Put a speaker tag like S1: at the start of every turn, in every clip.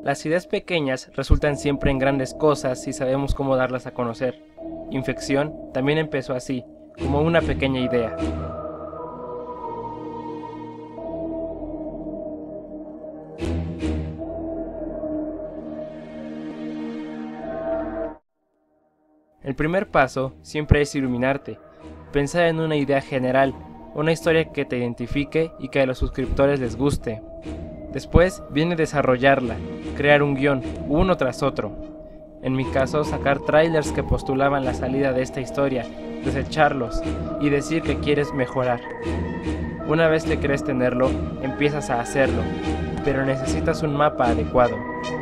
S1: Las ideas pequeñas resultan siempre en grandes cosas si sabemos cómo darlas a conocer. Infección también empezó así, como una pequeña idea. El primer paso siempre es iluminarte, pensar en una idea general, una historia que te identifique y que a los suscriptores les guste. Después viene desarrollarla, crear un guión, uno tras otro. En mi caso, sacar trailers que postulaban la salida de esta historia, desecharlos y decir que quieres mejorar. Una vez que crees tenerlo, empiezas a hacerlo, pero necesitas un mapa adecuado.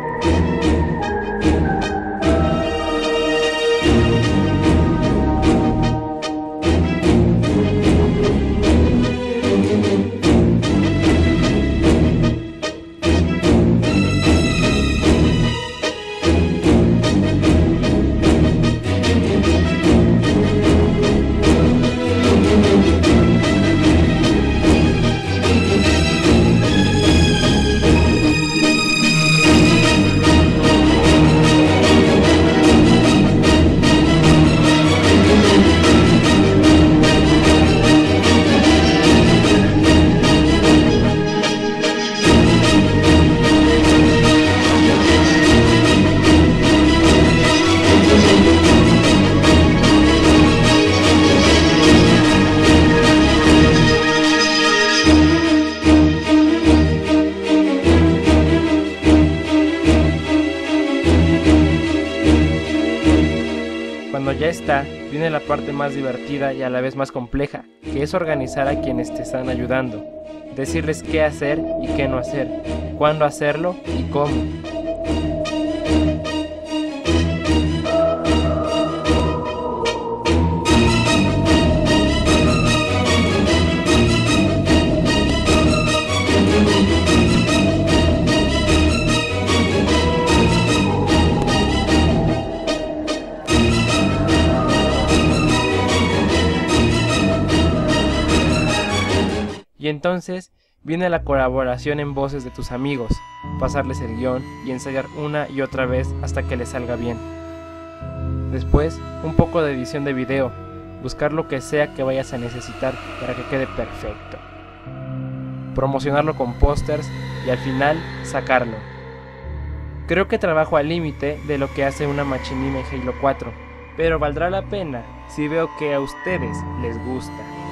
S1: Cuando ya está, viene la parte más divertida y a la vez más compleja, que es organizar a quienes te están ayudando, decirles qué hacer y qué no hacer, cuándo hacerlo y cómo. Y entonces viene la colaboración en voces de tus amigos, pasarles el guión y ensayar una y otra vez hasta que les salga bien. Después, un poco de edición de video, buscar lo que sea que vayas a necesitar para que quede perfecto. Promocionarlo con pósters y al final sacarlo. Creo que trabajo al límite de lo que hace una machinima en Halo 4, pero valdrá la pena si veo que a ustedes les gusta.